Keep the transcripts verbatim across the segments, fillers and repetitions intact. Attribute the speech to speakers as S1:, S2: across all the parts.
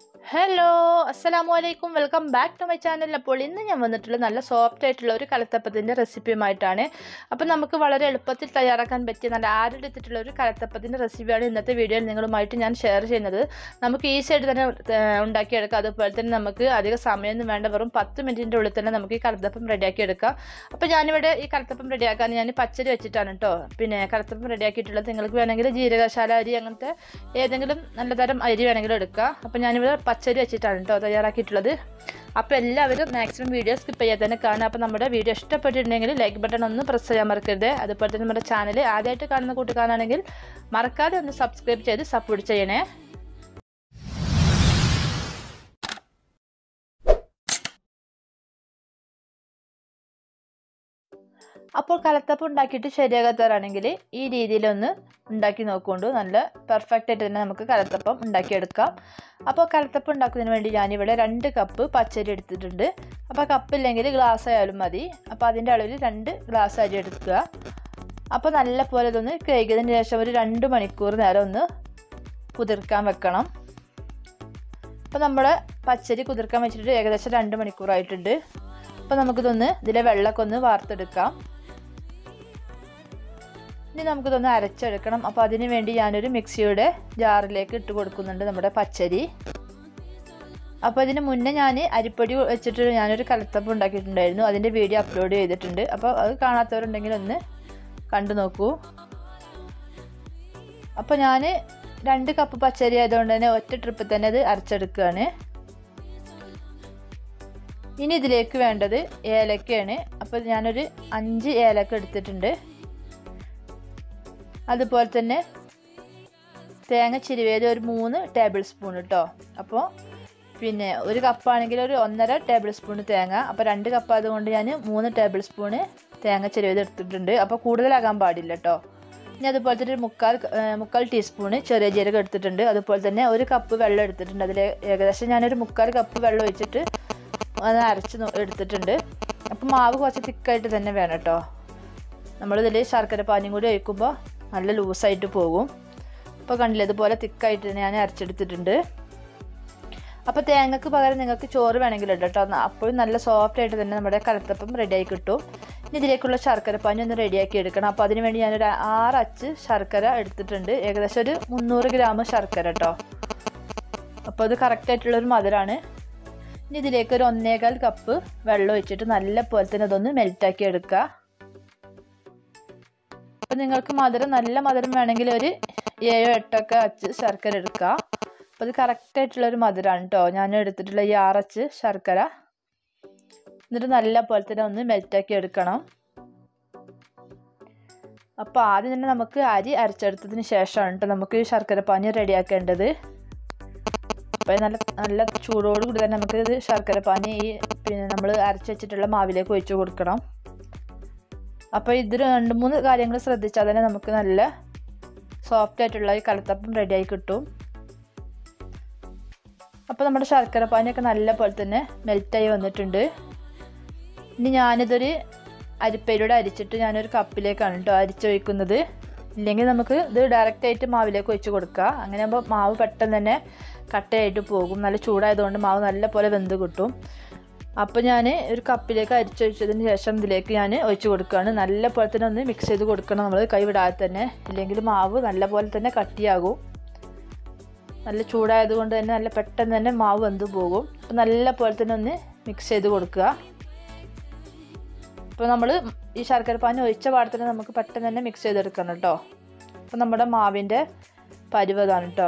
S1: Hello അസ്സലാമു അലൈക്കും welcome back to my channel. അപ്പോൾ ഇന്ന് ഞാൻ വന്നിട്ടുള്ള നല്ല സോഫ്റ്റ് ആയിട്ടുള്ള ഒരു കലത്തപ്പത്തിൻ്റെ റെസിപ്പിയുമായിട്ടാണ്. അപ്പോൾ നമുക്ക് വളരെ എളുപ്പത്തിൽ തയ്യാറാക്കാൻ പറ്റിയ നല്ല ആരോഗ്യത്തിലുള്ള ഒരു കലത്തപ്പത്തിൻ്റെ റെസിപ്പിയാണ് ഇന്നത്തെ വീഡിയോയിൽ നിങ്ങളുമായിട്ട് ഞാൻ ഷെയർ ചെയ്യുന്നത്. നമുക്ക് ഈസി ആയിട്ട് തന്നെ ഉണ്ടാക്കിയെടുക്കാം. അതുപോലെ തന്നെ നമുക്ക് അധികം സമയമൊന്നും വേണ്ട, വെറും പത്ത് മിനിറ്റിൻ്റെ ഉള്ളിൽ തന്നെ നമുക്ക് ഈ കലത്തപ്പം റെഡിയാക്കിയെടുക്കാം. അപ്പോൾ ഞാനിവിടെ ഈ കലത്തപ്പം റെഡിയാക്കാൻ ഞാൻ പച്ചരി വെച്ചിട്ടാണ് കേട്ടോ പിന്നെ കലത്തപ്പം റെഡിയാക്കിയിട്ടുള്ളത്. നിങ്ങൾക്ക് വേണമെങ്കിൽ ജീരകശാല അരി അങ്ങനത്തെ ഏതെങ്കിലും നല്ല തരം അരി വേണമെങ്കിലും എടുക്കാം. അപ്പോൾ ഞാനിവിടെ പച്ചരി വെച്ചിട്ടാണ് കേട്ടോ തയ്യാറാക്കിയിട്ടുള്ളത്. അപ്പോൾ എല്ലാവരും മാക്സിമം വീഡിയോ സ്കിപ്പ് ചെയ്യാതെ തന്നെ കാണുക. അപ്പോൾ നമ്മുടെ വീഡിയോ ഇഷ്ടപ്പെട്ടിട്ടുണ്ടെങ്കിൽ ലൈക്ക് ബട്ടൺ ഒന്ന് പ്രസ് ചെയ്യാൻ മറക്കരുത്. അതുപോലെ തന്നെ നമ്മുടെ ചാനൽ ആദ്യമായിട്ട് കാണുന്ന കൂട്ടുകാരാണെങ്കിൽ മറക്കാതെ ഒന്ന് സബ്സ്ക്രൈബ് ചെയ്ത് സപ്പോർട്ട് ചെയ്യണേ. അപ്പോൾ കലത്തപ്പം ഉണ്ടാക്കിയിട്ട് ശരിയാകാത്തവരാണെങ്കിൽ ഈ രീതിയിലൊന്ന് ഉണ്ടാക്കി നോക്കുകൊണ്ട് നല്ല പെർഫെക്റ്റ് ആയിട്ട് തന്നെ നമുക്ക് കലത്തപ്പം ഉണ്ടാക്കിയെടുക്കാം. അപ്പോൾ കലത്തപ്പം ഉണ്ടാക്കുന്നതിന് വേണ്ടി ഞാനിവിടെ രണ്ട് കപ്പ് പച്ചരി എടുത്തിട്ടുണ്ട്. അപ്പോൾ കപ്പില്ലെങ്കിൽ ഗ്ലാസ് ആയാലും മതി. അപ്പോൾ അതിൻ്റെ അളവിൽ രണ്ട് ഗ്ലാസ് അരി എടുക്കുക. അപ്പോൾ നല്ല പോലെ ഇതൊന്ന് കഴുകിയതിന് ശേഷം ഒരു രണ്ട് മണിക്കൂർ നേരം ഒന്ന് കുതിർക്കാൻ വെക്കണം. അപ്പോൾ നമ്മുടെ പച്ചരി കുതിർക്കാൻ വെച്ചിട്ട് ഏകദേശം രണ്ട് മണിക്കൂറായിട്ടുണ്ട്. അപ്പോൾ നമുക്കിതൊന്ന് ഇതിലെ വെള്ളമൊക്കെ ഒന്ന് വാർത്തെടുക്കാം. ഇനി നമുക്കിതൊന്ന് അരച്ചെടുക്കണം. അപ്പോൾ അതിന് വേണ്ടി ഞാനൊരു മിക്സിയുടെ ജാറിലേക്ക് ഇട്ട് കൊടുക്കുന്നുണ്ട് നമ്മുടെ പച്ചരി. അപ്പോൾ ഇതിന് മുന്നേ ഞാൻ അരിപ്പൊടി വെച്ചിട്ട് ഞാനൊരു കലത്തപ്പം ഉണ്ടാക്കിയിട്ടുണ്ടായിരുന്നു. അതിൻ്റെ വീഡിയോ അപ്ലോഡ് ചെയ്തിട്ടുണ്ട്. അപ്പോൾ അത് കാണാത്തവരുണ്ടെങ്കിൽ ഒന്ന് കണ്ടു നോക്കൂ. അപ്പോൾ ഞാൻ രണ്ട് കപ്പ് പച്ചരി ആയതുകൊണ്ട് തന്നെ ഒറ്റ ട്രിപ്പിൽ തന്നെ അത് അരച്ചെടുക്കുകയാണ്. ഇനി ഇതിലേക്ക് വേണ്ടത് ഏലക്കയാണ്. അപ്പോൾ ഞാനൊരു അഞ്ച് ഏലക്ക എടുത്തിട്ടുണ്ട്. അതുപോലെ തന്നെ തേങ്ങ ചിരുവേത് ഒരു മൂന്ന് ടേബിൾ സ്പൂൺ കേട്ടോ. അപ്പോൾ പിന്നെ ഒരു കപ്പാണെങ്കിൽ ഒരു ഒന്നര ടേബിൾ സ്പൂൺ തേങ്ങ. അപ്പോൾ രണ്ട് കപ്പ് അതുകൊണ്ട് ഞാൻ മൂന്ന് ടേബിൾ സ്പൂണ് തേങ്ങ ചിരുവേത് എടുത്തിട്ടുണ്ട്. അപ്പോൾ കൂടുതലാകാൻ പാടില്ല കേട്ടോ. ഇനി അതുപോലെ തന്നെ ഒരു മുക്കാൽ മുക്കാൽ ടീസ്പൂണ് ചെറിയ ജീരകം എടുത്തിട്ടുണ്ട്. അതുപോലെ തന്നെ ഒരു കപ്പ് വെള്ളം എടുത്തിട്ടുണ്ട്. അതിൽ ഏകദേശം ഞാനൊരു മുക്കാൽ കപ്പ് വെള്ളം ഒഴിച്ചിട്ട് അത് അരച്ച് എടുത്തിട്ടുണ്ട്. അപ്പം മാവ് കുറച്ച് തിക്കായിട്ട് തന്നെ വേണം കേട്ടോ. നമ്മളിതിൽ ശർക്കര പാനിയും കൂടി ഒഴിക്കുമ്പോൾ നല്ല ലൂസായിട്ട് പോകും. അപ്പോൾ കണ്ടില്ല, ഇതുപോലെ തിക്കായിട്ട് തന്നെ ഞാൻ അരച്ചെടുത്തിട്ടുണ്ട്. അപ്പോൾ തേങ്ങക്ക് പകരം നിങ്ങൾക്ക് ചോറ് വേണമെങ്കിൽ ഇടാം കേട്ടോ. അപ്പോഴും നല്ല സോഫ്റ്റ് ആയിട്ട് തന്നെ നമ്മുടെ കലത്തപ്പം റെഡിയായി കിട്ടും. ഇനി ഇതിലേക്കുള്ള ശർക്കര പാനി ഒന്ന് റെഡിയാക്കി എടുക്കണം. അപ്പോൾ അതിന് വേണ്ടി ഞാനൊരു ആറ് അച്ച് ശർക്കര എടുത്തിട്ടുണ്ട്. ഏകദേശം ഒരു മുന്നൂറ് ഗ്രാം ശർക്കര കേട്ടോ. അപ്പോൾ അത് കറക്റ്റായിട്ടുള്ളൊരു മധുരമാണ്. ഇനി ഇതിലേക്ക് ഒരു ഒന്നേകാൽ കപ്പ് വെള്ളം ഒഴിച്ചിട്ട് നല്ല പോലെ തന്നെ അതൊന്ന് മെൽറ്റാക്കി എടുക്കുക. അപ്പോൾ നിങ്ങൾക്ക് മധുരം നല്ല മധുരം വേണമെങ്കിൽ ഒരു ഏഴോ എട്ടൊക്കെ അച്ച് ശർക്കര എടുക്കുക. അപ്പോൾ അത് കറക്റ്റായിട്ടുള്ളൊരു മധുരമാണ് കേട്ടോ ഞാൻ എടുത്തിട്ടുള്ള ഈ ആറച്ച് ശർക്കര. എന്നിട്ട് നല്ല പോലെ തന്നെ ഒന്ന് മെൽറ്റാക്കി എടുക്കണം. അപ്പോൾ ആദ്യം തന്നെ നമുക്ക് അരി അരച്ചെടുത്തതിന് ശേഷമാണ് കേട്ടോ നമുക്ക് ഈ ശർക്കര പാനി റെഡിയാക്കേണ്ടത്. അപ്പോൾ നല്ല നല്ല ചൂടോട് കൂടി തന്നെ നമുക്ക് ഇത് ശർക്കര പാനി ഈ പിന്നെ നമ്മൾ അരച്ച് വെച്ചിട്ടുള്ള മാവിലേക്ക് ഒഴിച്ച് കൊടുക്കണം. അപ്പോൾ ഇത് രണ്ട് മൂന്ന് കാര്യങ്ങൾ ശ്രദ്ധിച്ചാൽ തന്നെ നമുക്ക് നല്ല സോഫ്റ്റ് ആയിട്ടുള്ള ഈ കലത്തപ്പം റെഡിയായി കിട്ടും. അപ്പോൾ നമ്മുടെ ശർക്കര പാനിയൊക്കെ നല്ല പോലെ തന്നെ മെൽറ്റായി വന്നിട്ടുണ്ട്. ഇനി ഞാനിതൊരു അരിപ്പയിലൂടെ അരിച്ചിട്ട് ഞാനൊരു കപ്പിലേക്കാണ് കേട്ടോ അരിച്ചൊഴിക്കുന്നത്. ഇല്ലെങ്കിൽ നമുക്ക് ഇത് ഡയറക്റ്റായിട്ട് മാവിലേക്ക് ഒഴിച്ച് കൊടുക്കുക. അങ്ങനെ ആകുമ്പോൾ മാവ് പെട്ടെന്ന് തന്നെ കട്ടയായിട്ട് പോകും. നല്ല ചൂടായതുകൊണ്ട് മാവ് നല്ല പോലെ വെന്ത് കിട്ടും. അപ്പോൾ ഞാൻ ഒരു കപ്പിലേക്ക് അരിച്ചൊഴിച്ചതിന് ശേഷം ഇതിലേക്ക് ഞാൻ ഒഴിച്ച് കൊടുക്കുകയാണ്. നല്ല പോലെ തന്നെ ഒന്ന് മിക്സ് ചെയ്ത് കൊടുക്കണം നമ്മൾ കൈ വിടാതെ തന്നെ, ഇല്ലെങ്കിൽ മാവ് നല്ല പോലെ തന്നെ കട്ടിയാകും. നല്ല ചൂടായതുകൊണ്ട് തന്നെ നല്ല പെട്ടെന്ന് തന്നെ മാവ് വെന്ത് പോകും. അപ്പോൾ നല്ല പോലെ തന്നെ ഒന്ന് മിക്സ് ചെയ്ത് കൊടുക്കുക. അപ്പോൾ നമ്മൾ ഈ ശർക്കര പാനി ഒഴിച്ച പാടത്തിന് നമുക്ക് പെട്ടെന്ന് തന്നെ മിക്സ് ചെയ്തെടുക്കണം കേട്ടോ. അപ്പോൾ നമ്മുടെ മാവിൻ്റെ പരുവതാണ് കേട്ടോ.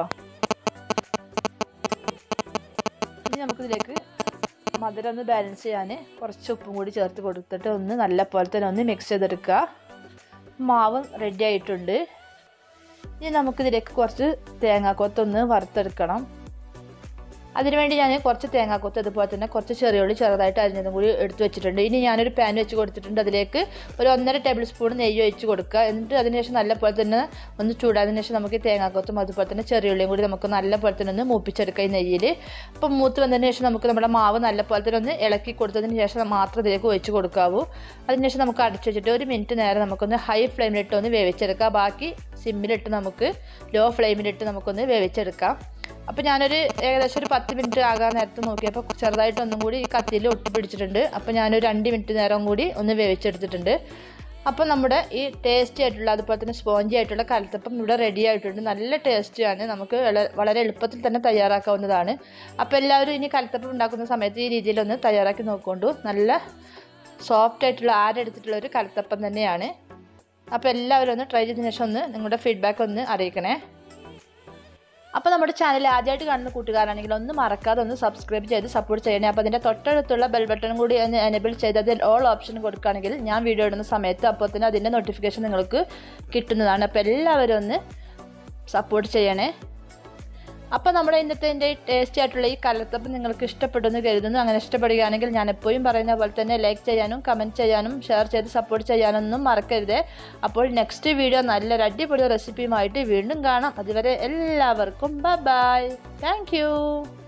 S1: ഇനി നമുക്കിതിലേക്ക് മധുരം ഒന്ന് ബാലൻസ് ചെയ്യാൻ കുറച്ച് ഉപ്പും കൂടി ചേർത്ത് കൊടുത്തിട്ട് ഒന്ന് നല്ല പോലെ തന്നെ ഒന്ന് മിക്സ് ചെയ്തെടുക്കുക. മാവ് റെഡി ആയിട്ടുണ്ട്. ഇനി നമുക്കിതിലേക്ക് കുറച്ച് തേങ്ങാക്കൊത്തൊന്ന് വറുത്തെടുക്കണം. അതിനുവേണ്ടി ഞാൻ കുറച്ച് തേങ്ങാക്കൊത്ത് അതുപോലെ തന്നെ കുറച്ച് ചെറിയുള്ളി ചെറുതായിട്ട് അരിഞ്ഞതും കൂടി എടുത്ത് വെച്ചിട്ടുണ്ട്. ഇനി ഞാനൊരു പാൻ വെച്ച് കൊടുത്തിട്ടുണ്ട്. അതിലേക്ക് ഒരു ഒന്നര ടേബിൾ സ്പൂൺ നെയ്യ് ഒഴിച്ച് കൊടുക്കുക. എന്നിട്ട് അതിന് ശേഷം നല്ല പോലെ തന്നെ ഒന്ന് ചൂടാതിന് ശേഷം നമുക്ക് തേങ്ങാക്കൊത്തും അതുപോലെ തന്നെ ചെറിയുള്ളിയും കൂടി നമുക്ക് നല്ല പോലെ തന്നെ ഒന്ന് മൂപ്പിച്ചെടുക്കുക ഈ നെയ്യിൽ. അപ്പം മൂത്ത് വന്നതിന് ശേഷം നമുക്ക് നമ്മുടെ മാവ് നല്ല പോലെ തന്നെ ഒന്ന് ഇളക്കി കൊടുത്തതിന് ശേഷം മാത്രം ഇതിലേക്ക് ഒഴിച്ച് കൊടുക്കാവൂ. അതിനുശേഷം നമുക്ക് അടച്ചു വെച്ചിട്ട് ഒരു മിനിറ്റ് നേരം നമുക്കൊന്ന് ഹൈ ഫ്ലെയിമിലിട്ട് ഒന്ന് വേവിച്ചെടുക്കാം. ബാക്കി സിമ്മിലിട്ട് നമുക്ക് ലോ ഫ്ലെയിമിലിട്ട് നമുക്കൊന്ന് വേവിച്ചെടുക്കാം. അപ്പോൾ ഞാനൊരു ഏകദേശം ഒരു പത്ത് മിനിറ്റ് ആകാൻ നേരത്ത് നോക്കിയപ്പോൾ ചെറുതായിട്ട് ഒന്നും കൂടി ഈ കത്തിയിൽ ഒട്ടി പിടിച്ചിട്ടുണ്ട്. അപ്പോൾ ഞാനൊരു രണ്ട് മിനിറ്റ് നേരം കൂടി ഒന്ന് വേവിച്ചെടുത്തിട്ടുണ്ട്. അപ്പോൾ നമ്മുടെ ഈ ടേസ്റ്റി ആയിട്ടുള്ള അതുപോലെ തന്നെ സ്പോഞ്ചി ആയിട്ടുള്ള കലത്തപ്പം ഇവിടെ റെഡി ആയിട്ടുണ്ട്. നല്ല ടേസ്റ്റിയാണ്, നമുക്ക് വളരെ എളുപ്പത്തിൽ തന്നെ തയ്യാറാക്കാവുന്നതാണ്. അപ്പോൾ എല്ലാവരും ഇനി കലത്തപ്പം ഉണ്ടാക്കുന്ന സമയത്ത് ഈ രീതിയിലൊന്ന് തയ്യാറാക്കി നോക്കൊണ്ടു. നല്ല സോഫ്റ്റ് ആയിട്ടുള്ള ആരെടുത്തിട്ടുള്ള ഒരു കലത്തപ്പം തന്നെയാണ്. അപ്പോൾ എല്ലാവരും ഒന്ന് ട്രൈ ചെയ്തതിന് ശേഷം ഒന്ന് നിങ്ങളുടെ ഫീഡ്ബാക്ക് ഒന്ന് അറിയിക്കണേ. അപ്പോൾ നമ്മുടെ ചാനൽ ആദ്യമായിട്ട് കാണുന്ന കൂട്ടുകാരാണെങ്കിൽ ഒന്ന് മറക്കാതെ ഒന്ന് സബ്സ്ക്രൈബ് ചെയ്ത് സപ്പോർട്ട് ചെയ്യണേ. അപ്പോൾ അതിൻ്റെ തൊട്ടടുത്തുള്ള ബെൽ ബട്ടൺ കൂടി ഒന്ന് എനേബിൾ ചെയ്ത് അതിൽ ഓൾ ഓപ്ഷൻ കൊടുക്കുകയാണെങ്കിൽ ഞാൻ വീഡിയോ ഇടുന്ന സമയത്ത് അപ്പോൾ തന്നെ അതിൻ്റെ നോട്ടിഫിക്കേഷൻ നിങ്ങൾക്ക് കിട്ടുന്നതാണ്. അപ്പോൾ എല്ലാവരും ഒന്ന് സപ്പോർട്ട് ചെയ്യണേ. അപ്പോൾ നമ്മുടെ ഇന്നത്തെ എൻ്റെ ടേസ്റ്റി ആയിട്ടുള്ള ഈ കലത്തപ്പം നിങ്ങൾക്ക് ഇഷ്ടപ്പെട്ടെന്ന് കരുതുന്നു. അങ്ങനെ ഇഷ്ടപ്പെടുകയാണെങ്കിൽ ഞാൻ എപ്പോഴും പറയുന്ന പോലെ തന്നെ ലൈക്ക് ചെയ്യാനും കമൻറ്റ് ചെയ്യാനും ഷെയർ ചെയ്ത് സപ്പോർട്ട് ചെയ്യാനൊന്നും മറക്കരുത്. അപ്പോൾ നെക്സ്റ്റ് വീഡിയോ നല്ലൊരു അടിപൊളി റെസിപ്പിയുമായിട്ട് വീണ്ടും കാണാം. അതുവരെ എല്ലാവർക്കും ബൈ ബൈ. Thank you.